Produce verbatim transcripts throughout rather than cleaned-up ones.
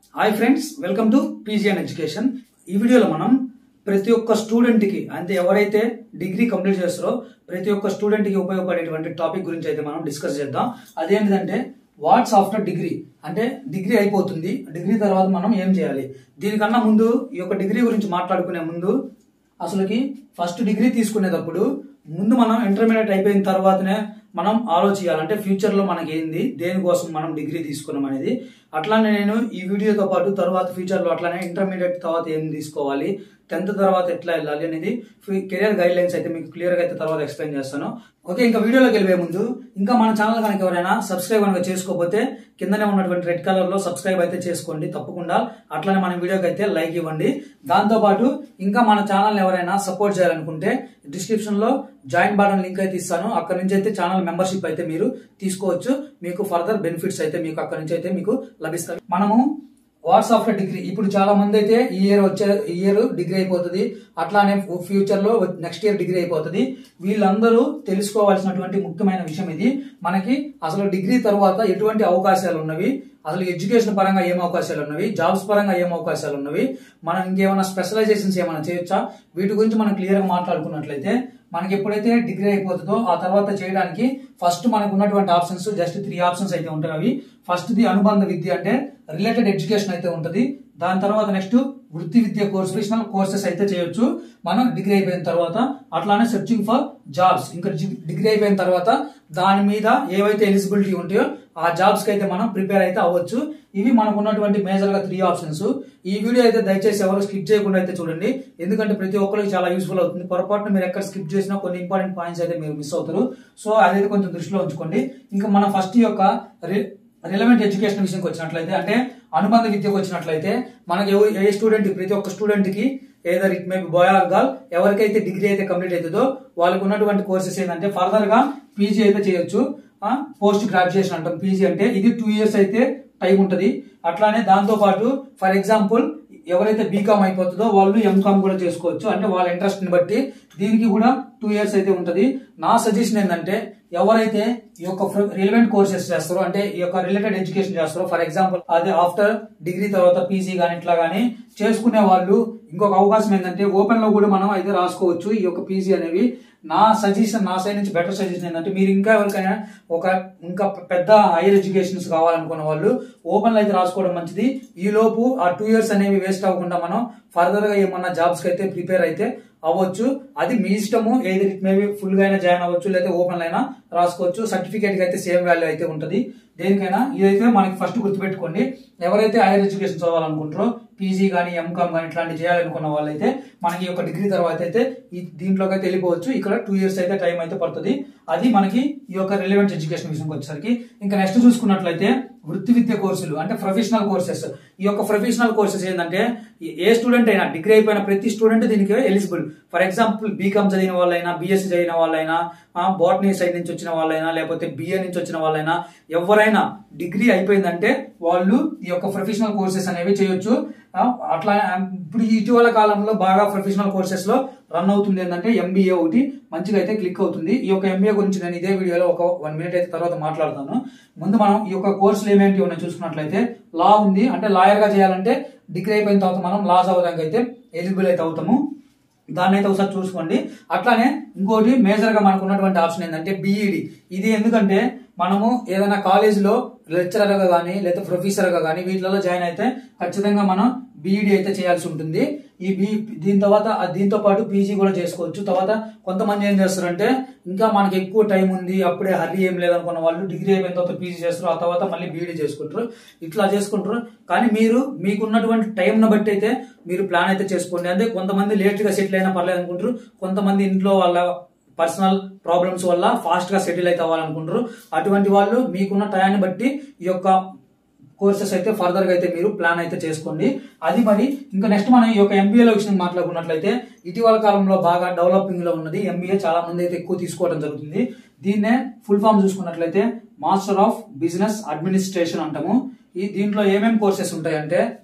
Hi friends, welcome to PGN education. ఈ వీడియోలో మనం ప్రతి ఒక్క స్టూడెంట్ కి అంటే ఎవరైతే డిగ్రీ కంప్లీట్ చేస్తారో ప్రతి ఒక్క స్టూడెంట్ కి ఉపయోగపడేటువంటి టాపిక్ గురించి అయితే మనం డిస్కస్ చేద్దాం. అదేంటంటే వాట్స్ ఆఫ్టర్ డిగ్రీ, అంటే డిగ్రీ అయిపోతుంది, డిగ్రీ తర్వాత మనం ఏం చేయాలి. దీనికన్నా ముందు ఈ యొక్క డిగ్రీ గురించి మాట్లాడుకునే ముందు అసలుకి ఫస్ట్ డిగ్రీ తీసుకునేటప్పుడు ముందు మనం ఇంటర్మీడియట్ అయిపోయిన తర్వాతనే మనం ఆలోచించాలి. అంటే ఫ్యూచర్ లో మనకి ఏంది, దేనికోసం మనం డిగ్రీ తీసుకున్నాం అనేది. అట్లానే నేను ఈ వీడియోతో పాటు తర్వాత ఫ్యూచర్ లో అట్లానే ఇంటర్మీడియట్ తర్వాత ఏం తీసుకోవాలి, టెన్త్ తర్వాత ఎట్లా వెళ్ళాలి అనేది కెరియర్ గైడ్ లైన్స్ అయితే మీకు క్లియర్ గా అయితే తర్వాత ఎక్స్ప్లెయిన్ చేస్తాను. ఓకే, ఇంకా వీడియోలోకి వెళ్ళే ముందు ఇంకా మన ఛానల్ కనుక ఎవరైనా సబ్స్క్రైబ్ కనుక చేసుకోకపోతే కిందనే ఉన్నటువంటి రెడ్ కలర్ లో సబ్స్క్రైబ్ అయితే చేసుకోండి తప్పకుండా. అట్లానే మన వీడియోకి అయితే లైక్ ఇవ్వండి. దాంతో పాటు ఇంకా మన ఛానల్ ఎవరైనా సపోర్ట్ చేయాలనుకుంటే డిస్క్రిప్షన్ లో జాయిన్ బటన్ లింక్ అయితే ఇస్తాను. అక్కడ నుంచి అయితే ఛానల్ మెంబర్షిప్ అయితే మీరు తీసుకోవచ్చు. మీకు ఫర్దర్ బెనిఫిట్స్ అయితే మీకు అక్కడ నుంచి అయితే మీకు లభిస్తాయి. మనము వాట్స్ ఆఫ్టర్ డిగ్రీ, ఇప్పుడు చాలా మంది అయితే ఈ ఇయర్ వచ్చే ఇయర్ డిగ్రీ అయిపోతుంది, అట్లానే ఫ్యూచర్ లో నెక్స్ట్ ఇయర్ డిగ్రీ అయిపోతుంది. వీళ్ళందరూ తెలుసుకోవాల్సినటువంటి ముఖ్యమైన విషయం ఇది. మనకి అసలు డిగ్రీ తర్వాత ఎటువంటి అవకాశాలు ఉన్నవి, అసలు ఎడ్యుకేషన్ పరంగా ఏం అవకాశాలు ఉన్నవి, జాబ్స్ పరంగా ఏం అవకాశాలు ఉన్నవి, మనం ఇంకేమైనా స్పెషలైజేషన్స్ ఏమైనా చేయొచ్చా, వీటి గురించి మనం క్లియర్ గా మాట్లాడుకున్నట్లయితే మనకి ఎప్పుడైతే డిగ్రీ అయిపోతుందో ఆ తర్వాత చేయడానికి ఫస్ట్ మనకు ఉన్నటువంటి ఆప్షన్స్ జస్ట్ త్రీ ఆప్షన్స్ అయితే ఉంటాయి. అవి ఫస్ట్ ది అనుబంధ విద్య, అంటే రిలేటెడ్ ఎడ్యుకేషన్ అయితే ఉంటుంది. దాని తర్వాత నెక్స్ట్ వృత్తి విద్య కోర్స్, ప్రొఫెషనల్ కోర్సెస్ అయితే చేయొచ్చు మనం డిగ్రీ అయిపోయిన తర్వాత. అట్లానే సెర్చింగ్ ఫర్ జాబ్స్, ఇంకా డిగ్రీ అయిపోయిన తర్వాత దాని మీద ఏవైతే ఎలిజిబిలిటీ ఉంటాయో ఆ జాబ్స్ కి అయితే మనం ప్రిపేర్ అయితే అవ్వచ్చు. ఇవి మనకు ఉన్నటువంటి మేజర్ గా త్రీ ఆప్షన్స్. ఈ వీడియో అయితే దయచేసి ఎవరు స్కిప్ చేయకుండా అయితే చూడండి, ఎందుకంటే ప్రతి ఒక్కరికి చాలా యూస్ఫుల్ అవుతుంది. పొరపాటున మీరు ఎక్కడ స్కిప్ చేసినా కొన్ని ఇంపార్టెంట్ పాయింట్స్ అయితే మీరు మిస్ అవుతారు. సో అదైతే కొంచెం దృష్టిలో ఉంచుకోండి. ఇంకా మన ఫస్ట్ యొక్క రిలవెంట్ ఎడ్యుకేషన్ విషయంకి వచ్చినట్లయితే, అంటే అనుబంధ విద్యకు వచ్చినట్లయితే మనకి ఏ స్టూడెంట్, ప్రతి ఒక్క స్టూడెంట్ కి either it may be boy or girl, ఎవరికైతే డిగ్రీ అయితే కంప్లీట్ అవుతుందో వాళ్ళకు ఉన్నటువంటి కోర్సెస్ ఏంటంటే ఫర్దర్ గా పీజీ అయితే చేయొచ్చు. పోస్ట్ గ్రాడ్యుయేషన్ అంటాం పీజీ అంటే. ఇది టూ ఇయర్స్ అయితే టైం ఉంటది. అట్లానే దాంతో పాటు ఫర్ ఎగ్జాంపుల్ ఎవరైతే బీకామ్ అయిపోతుందో వాళ్ళు ఎంకామ్ కూడా చేసుకోవచ్చు, అంటే వాళ్ళ ఇంట్రెస్ట్ ని బట్టి. దీనికి కూడా టూ ఇయర్స్ అయితే ఉంటది. నా సజెషన్ ఏంటంటే ఎవరైతే ఈ యొక్క రిలవెంట్ కోర్సెస్ చేస్తారో, అంటే ఈ యొక్క రిలేటెడ్ ఎడ్యుకేషన్ చేస్తారో, ఫర్ ఎగ్జాంపుల్ అదే ఆఫ్టర్ డిగ్రీ తర్వాత పీజీ గానీ ఇట్లా గానీ చేసుకునే వాళ్ళు ఇంకొక అవకాశం ఏంటంటే ఓపెన్ లో కూడా మనం అయితే రాసుకోవచ్చు ఈ యొక్క పీజీ అనేవి. నా సజెషన్, నా సైడ్ నుంచి బెటర్ సజెషన్ ఏంటంటే మీరు ఇంకా ఎవరికైనా ఒక ఇంకా పెద్ద హైయర్ ఎడ్యుకేషన్స్ కావాలనుకున్న వాళ్ళు ఓపెన్ లో అయితే రాసుకోవడం మంచిది. ఈ లోపు ఆ టూ ఇయర్స్ అనేవి వేస్ట్ అవ్వకుండా మనం ఫర్దర్ గా ఏమన్నా జాబ్స్ కి అయితే ప్రిపేర్ అయితే అవ్వచ్చు. అది మీ ఇష్టము. ఏది మేబీ ఫుల్ గా అయినా జాయిన్ అవ్వచ్చు, లేదా ఓపెన్ అయినా రాసుకోవచ్చు. సర్టిఫికేట్ కి అయితే సేమ్ వాల్యూ అయితే ఉంటది దేనికైనా. ఇదైతే మనకి ఫస్ట్ గుర్తుపెట్టుకోండి. ఎవరైతే హైయర్ ఎడ్యుకేషన్ చదవాలనుకుంటారో పీజీ కానీ ఎంకామ్ కానీ ఇట్లాంటివి చేయాలనుకున్న వాళ్ళైతే మనకి ఒక డిగ్రీ తర్వాత అయితే ఈ దీంట్లోకి అయితే వెళ్ళిపోవచ్చు. ఇక్కడ టూ ఇయర్స్ అయితే టైం అయితే పడుతుంది. అది మనకి ఈ యొక్క రిలవెంట్ ఎడ్యుకేషన్ విషయంకి వచ్చేసరికి. ఇంకా నెక్స్ట్ చూసుకున్నట్లయితే వృత్తి విద్య కోర్సులు, అంటే ప్రొఫెషనల్ కోర్సెస్. ఈ యొక్క ప్రొఫెషనల్ కోర్సెస్ ఏంటంటే ఏ స్టూడెంట్ అయినా, డిగ్రీ అయిపోయిన ప్రతి స్టూడెంట్ దీనికి ఎలిజిబుల్. ఫర్ ఎగ్జాంపుల్ బీకామ్ చదివిన వాళ్ళైనా, బీఎస్సీ చదివిన వాళ్ళైనా, బాటనీ సైడ్ నుంచి వచ్చిన వాళ్ళైనా, లేకపోతే బిఏ నుంచి వచ్చిన వాళ్ళైనా, ఎవరైనా డిగ్రీ అయిపోయిందంటే వాళ్ళు ఈ యొక్క ప్రొఫెషనల్ కోర్సెస్ అనేవి చేయొచ్చు. అట్లా ఇప్పుడు ఇటీవల కాలంలో బాగా ప్రొఫెషనల్ కోర్సెస్ లో రన్ అవుతుంది ఏంటంటే ఎంబీఏ ఒకటి మంచిగా అయితే క్లిక్ అవుతుంది. ఈ యొక్క ఎంబీఏ గురించి నేను ఇదే వీడియోలో ఒక వన్ మినిట్ అయితే తర్వాత మాట్లాడతాను. ముందు మనం ఈ యొక్క కోర్సులు ఏమేంటి ఉన్నాయి చూసుకున్నట్లయితే లా ఉంది, అంటే లాయర్ గా చేయాలంటే డిగ్రీ అయిపోయిన తర్వాత మనం లా చదవడానికి అయితే ఎలిజిబుల్ అయితే అవుతాము. దాన్ని అయితే ఒకసారి చూసుకోండి. అట్లానే ఇంకోటి మేజర్ గా మనకు ఉన్నటువంటి ఆప్షన్ ఏంటంటే బీఈడి. ఇది ఎందుకంటే మనము ఏదైనా కాలేజీలో లెక్చరర్ గా కానీ లేదా ప్రొఫెసర్ గా కానీ వీటిలో జాయిన్ అయితే ఖచ్చితంగా మనం బీఈడి అయితే చేయాల్సి ఉంటుంది. ఈ బీ దీని తర్వాత దీంతో పాటు పీజీ కూడా చేసుకోవచ్చు. తర్వాత కొంతమంది ఏం చేస్తారంటే ఇంకా మనకి ఎక్కువ టైం ఉంది, అప్పుడే హర్రీ ఏం లేదనుకున్న వాళ్ళు డిగ్రీ అయిపోయిన తర్వాత పీజీ చేస్తారు, ఆ తర్వాత మళ్ళీ బీఈడి చేసుకుంటారు. ఇట్లా చేసుకుంటారు. కానీ మీరు మీకున్నటువంటి టైంను బట్టి అయితే మీరు ప్లాన్ అయితే చేసుకోండి. అంటే కొంతమంది లేట్ గా సెటిల్ అయినా పర్లేదు అనుకుంటారు, కొంతమంది ఇంట్లో వాళ్ళ పర్సనల్ ప్రాబ్లమ్స్ వల్ల ఫాస్ట్ గా సెటిల్ అయితే అవ్వాలనుకుంటారు. అటువంటి వాళ్ళు మీకున్న టయాన్ని బట్టి ఈ యొక్క కోర్సెస్ అయితే ఫర్దర్ గా అయితే మీరు ప్లాన్ అయితే చేసుకోండి. అది మరి ఇంకా నెక్స్ట్ మనం ఈ యొక్క ఎంబీఏలో విషయం మాట్లాడుకున్నట్లయితే ఇటీవల కాలంలో బాగా డెవలపింగ్ లో ఉన్నది ఎంబీఏ. చాలా మంది అయితే ఎక్కువ తీసుకోవడం జరుగుతుంది. దీన్నే ఫుల్ ఫామ్ చూసుకున్నట్లయితే మాస్టర్ ఆఫ్ బిజినెస్ అడ్మినిస్ట్రేషన్ అంటాము. ఈ దీంట్లో ఏమేమి కోర్సెస్ ఉంటాయంటే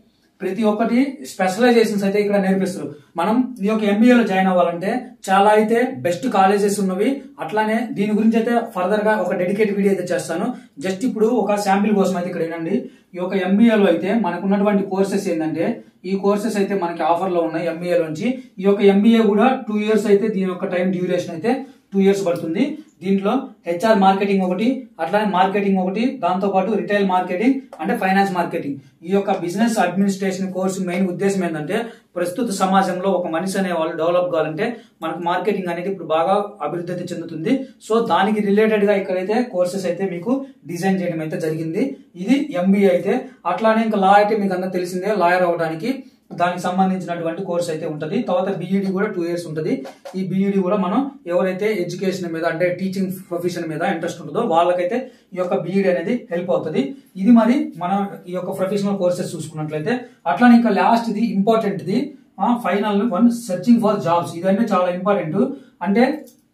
ప్రతి ఒక్కటి స్పెషలైజేషన్స్ అయితే ఇక్కడ నేర్పిస్తారు. మనం ఈ యొక్క ఎంబీఏలో జాయిన్ అవ్వాలంటే చాలా అయితే బెస్ట్ కాలేజెస్ ఉన్నవి. అట్లానే దీని గురించి అయితే ఫర్దర్ గా ఒక డెడికేట్ వీడియో అయితే చేస్తాను. జస్ట్ ఇప్పుడు ఒక శాంపిల్ కోసం అయితే ఇక్కడ ఏంటండి, ఈ యొక్క ఎంబీఏలో అయితే మనకు ఉన్నటువంటి కోర్సెస్ ఏంటంటే ఈ కోర్సెస్ అయితే మనకి ఆఫర్ లో ఉన్నాయి ఎంబీఏ నుంచి. ఈ యొక్క ఎంబీఏ కూడా టూ ఇయర్స్ అయితే దీని యొక్క టైం డ్యూరేషన్ అయితే టూ ఇయర్స్ పడుతుంది. దీంట్లో హెచ్ఆర్ మార్కెటింగ్ ఒకటి, అట్లానే మార్కెటింగ్ ఒకటి, దాంతో పాటు రిటైల్ మార్కెటింగ్ అంటే ఫైనాన్స్ మార్కెటింగ్. ఈ యొక్క బిజినెస్ అడ్మినిస్ట్రేషన్ కోర్సు మెయిన్ ఉద్దేశం ఏంటంటే ప్రస్తుత సమాజంలో ఒక మనిషి అనే వాళ్ళు డెవలప్ కావాలంటే మనకు మార్కెటింగ్ అనేది ఇప్పుడు బాగా అభివృద్ధి చెందుతుంది. సో దానికి రిలేటెడ్ గా ఇక్కడైతే కోర్సెస్ అయితే మీకు డిజైన్ చేయడం అయితే జరిగింది. ఇది ఎంబీఏ అయితే. అట్లానే ఇంకా లా అయితే మీకు అందరూ తెలిసిందే, లాయర్ అవడానికి దానికి సంబంధించినటువంటి కోర్స్ అయితే ఉంటది. తర్వాత బీఈడి కూడా టూ ఇయర్స్ ఉంటది. ఈ బీఈడి కూడా మనం ఎవరైతే ఎడ్యుకేషన్ మీద అంటే టీచింగ్ ప్రొఫెషన్ మీద ఇంట్రెస్ట్ ఉంటుందో వాళ్ళకైతే ఈ యొక్క బీఈడి అనేది హెల్ప్ అవుతుంది. ఇది మరి మనం ఈ యొక్క ప్రొఫెషనల్ కోర్సెస్ చూసుకున్నట్లయితే. అట్లానే ఇంకా లాస్ట్ ఇది important the final one searching for jobs. ఇదంటే చాలా ఇంపార్టెంట్. అంటే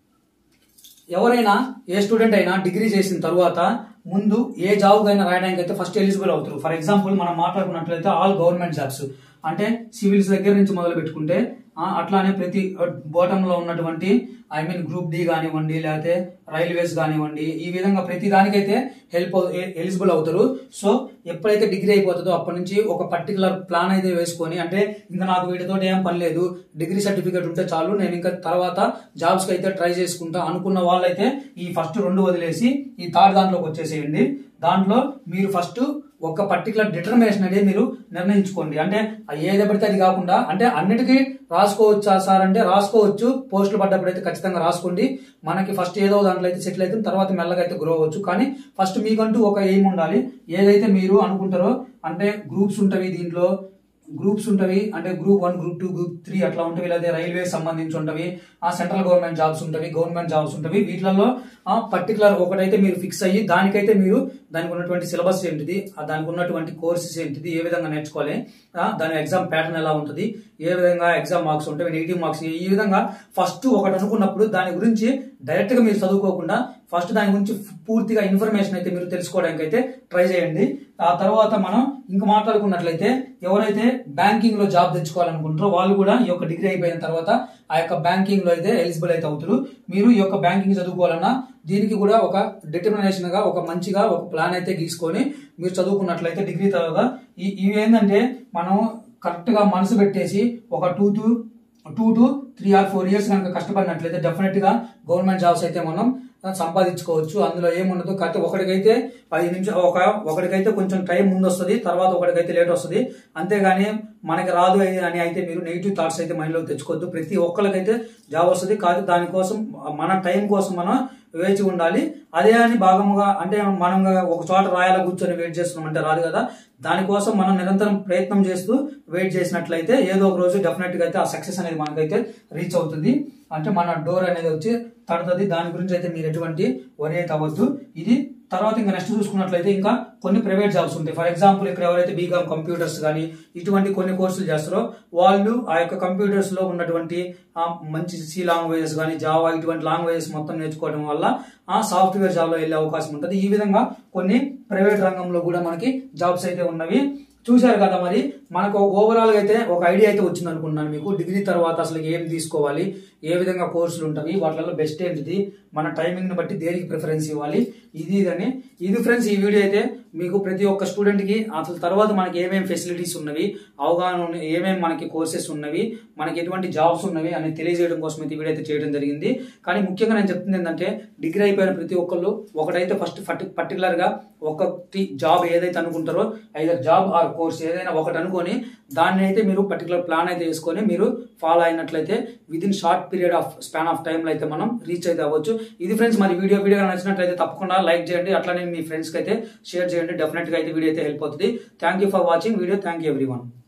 ఎవరైనా ఏ స్టూడెంట్ అయినా డిగ్రీ చేసిన తర్వాత ముందు ఏ జాబ్ అయినా రాయడానికి అయితే ఫస్ట్ ఎలిజిబుల్ అవుతారు. ఫర్ ఎగ్జాంపుల్ మనం మాట్లాడుకున్నట్లయితే ఆల్ గవర్నమెంట్ జాబ్స్ అంటే సివిల్స్ దగ్గర నుంచి మొదలు పెట్టుకుంటే అట్లానే ప్రతి బాటమ్ లో ఉన్నటువంటి ఐ మీన్ గ్రూప్ డి కానివ్వండి, లేకపోతే రైల్వేస్ కానివ్వండి, ఈ విధంగా ప్రతి దానికైతే హెల్ప్ ఎలిజిబుల్ అవుతారు. సో ఎప్పుడైతే డిగ్రీ అయిపోతుందో అప్పటి నుంచి ఒక పర్టికులర్ ప్లాన్ అయితే వేసుకొని, అంటే ఇంకా నాకు వీటితో ఏం పని లేదు, డిగ్రీ సర్టిఫికేట్ ఉంటే చాలు, నేను ఇంకా తర్వాత జాబ్స్ కి అయితే ట్రై చేసుకుంటా అనుకున్న వాళ్ళైతే ఈ ఫస్ట్ రెండు వదిలేసి ఈ థర్డ్ దాంట్లోకి వచ్చేసేయండి. దాంట్లో మీరు ఫస్ట్ ఒక పర్టికులర్ డిటర్మినేషన్ అనేది మీరు నిర్ణయించుకోండి. అంటే ఏది పడితే అది కాకుండా, అంటే అన్నిటికీ రాసుకోవచ్చా సార్ అంటే రాసుకోవచ్చు, పోస్టులు పడ్డప్పుడైతే ఖచ్చితంగా రాసుకోండి. మనకి ఫస్ట్ ఏదో దాంట్లో అయితే సెటిల్ అయితే తర్వాత మెల్లగా అయితే గ్రో అవ్వచ్చు. కానీ ఫస్ట్ మీకంటూ ఒక ఎయిమ్ ఉండాలి. ఏదైతే మీరు అనుకుంటారో, అంటే గ్రూప్స్ ఉంటవి, దీంట్లో గ్రూప్స్ ఉంటవి, అంటే group one, group two, group three అట్లా ఉంటవి, లేదా రైల్వే సంబంధించి ఉంటవి, ఆ సెంట్రల్ గవర్నమెంట్ జాబ్స్ ఉంటవి, గవర్నమెంట్ జాబ్స్ ఉంటవి. వీటిలలో ఆ పర్టికులర్ ఒకటైతే మీరు ఫిక్స్ అయ్యి దానికైతే మీరు దానికి ఉన్నటువంటి సిలబస్ ఏంటిది, దానికి ఉన్నటువంటి కోర్సెస్ ఏంటిది, ఏ విధంగా నేర్చుకోవాలి, దాని ఎగ్జామ్ ప్యాటర్న్ ఎలా ఉంటుంది, ఏ విధంగా ఎగ్జామ్ మార్క్స్ ఉంటాయి, నెగిటివ్ మార్క్స్, ఈ విధంగా ఫస్ట్ ఒకటి అనుకున్నప్పుడు దాని గురించి డైరెక్ట్ గా మీరు చదువుకోకుండా ఫస్ట్ దాని గురించి పూర్తిగా ఇన్ఫర్మేషన్ అయితే మీరు తెలుసుకోవడానికి అయితే ట్రై చేయండి. ఆ తర్వాత మనం ఇంకా మాట్లాడుకున్నట్లయితే ఎవరైతే బ్యాంకింగ్ లో జాబ్ తెచ్చుకోవాలనుకుంటారో వాళ్ళు కూడా ఈ యొక్క డిగ్రీ అయిపోయిన తర్వాత ఆ యొక్క బ్యాంకింగ్ లో అయితే ఎలిజిబుల్ అయితే అవుతారు. మీరు ఈ యొక్క బ్యాంకింగ్ చదువుకోవాలన్నా దీనికి కూడా ఒక డిటర్మినేషన్ గా ఒక మంచిగా ఒక ప్లాన్ అయితే గీసుకొని మీరు చదువుకున్నట్లయితే డిగ్రీ తర్వాత ఇవి ఏంటంటే మనం కరెక్ట్ గా మనసు పెట్టేసి ఒక two two two to three or four years కనుక కష్టపడినట్లయితే డెఫినెట్ గా గవర్నమెంట్ జాబ్స్ అయితే మనం సంపాదించుకోవచ్చు. అందులో ఏముండదు. కాకపోతే ఒకటికైతే పది నిమిషాలు ఒక ఒకటికైతే కొంచెం టైం ముందు వస్తుంది, తర్వాత ఒకటికైతే లేట్ వస్తుంది. అంతేగాని మనకి రాదు అని అయితే మీరు నెగిటివ్ థాట్స్ అయితే మైండ్ లో తెచ్చుకోవద్దు. ప్రతి ఒక్కరికైతే జాబ్ వస్తుంది. కాదు దానికోసం మన టైం కోసం మనం వేచి ఉండాలి. అదే అని భాగంగా అంటే మనం ఒక చోట రాయాల కూర్చొని వెయిట్ చేస్తున్నాం అంటే రాదు కదా. దానికోసం మనం నిరంతరం ప్రయత్నం చేస్తూ వెయిట్ చేసినట్లయితే ఏదో ఒక రోజు డెఫినెట్ గా అయితే ఆ సక్సెస్ అనేది మనకైతే రీచ్ అవుతుంది. అంటే మన డోర్ అనేది వచ్చి తడుతుంది. దాని గురించి అయితే మీరు ఎటువంటి వరి అయితే అవ్వద్దు. ఇది తర్వాత ఇంకా నెక్స్ట్ చూసుకున్నట్లయితే ఇంకా కొన్ని ప్రైవేట్ జాబ్స్ ఉంటాయి. ఫర్ ఎగ్జాంపుల్ ఇక్కడ ఎవరైతే బీకామ్ కంప్యూటర్స్ కానీ ఇటువంటి కొన్ని కోర్సులు చేస్తారో వాళ్ళు ఆ యొక్క కంప్యూటర్స్ లో ఉన్నటువంటి మంచి సి లాంగ్వేజెస్ కానీ జావా ఇటువంటి లాంగ్వేజెస్ మొత్తం నేర్చుకోవడం వల్ల ఆ సాఫ్ట్వేర్ జాబ్ లో వెళ్ళే అవకాశం ఉంటుంది. ఈ విధంగా కొన్ని ప్రైవేట్ రంగంలో కూడా మనకి జాబ్స్ అయితే ఉన్నవి. చూశారు కదా. మరి మనకు ఓవరాల్ గా అయితే ఒక ఐడియా అయితే వచ్చింది అనుకుంటున్నాను మీకు. డిగ్రీ తర్వాత అసలు ఏం తీసుకోవాలి, ఏ విధంగా కోర్సులు ఉంటాయి, వాటిలో బెస్ట్ ఏంటిది, మన టైమింగ్ ని బట్టి దేనికి ప్రిఫరెన్స్ ఇవ్వాలి, ఇది ఇదని ఇది ఫ్రెండ్స్. ఈ వీడియో అయితే మీకు ప్రతి ఒక్క స్టూడెంట్ కి అసలు తర్వాత మనకి ఏమేమి ఫెసిలిటీస్ ఉన్నవి, అవగాహన ఉన్నవి, ఏమేమి మనకి కోర్సెస్ ఉన్నవి, మనకి ఎటువంటి జాబ్స్ ఉన్నవి అని తెలియజేయడం కోసం అయితే ఈ వీడియో అయితే చేయడం జరిగింది. కానీ ముఖ్యంగా నేను చెప్తుంది ఏంటంటే డిగ్రీ అయిపోయిన ప్రతి ఒక్కళ్ళు ఒకటైతే ఫస్ట్ పర్టికులర్ గా ఒకటి జాబ్ ఏదైతే అనుకుంటారో ఐదర్ జాబ్ ఆర్ కోర్స్ ఏదైనా ఒకటి అనుకొని దాన్ని అయితే మీరు పర్టికులర్ ప్లాన్ అయితే వేసుకొని మీరు ఫాలో అయినట్లయితే with in short period of span of time లో అయితే మనం రీచ్ అయితే అవ్వచ్చు. ఇది ఫ్రెండ్స్. మరి వీడియో వీడియో నచ్చినట్లయితే తప్పకుండా లైక్ చేయండి. అట్లానే మీ ఫ్రెండ్స్ కి అయితే షేర్ చేయండి. డెఫినెట్ గా అయితే వీడియో అయితే హెల్ప్ అవుతుంది. Thank you for watching video. Thank you everyone.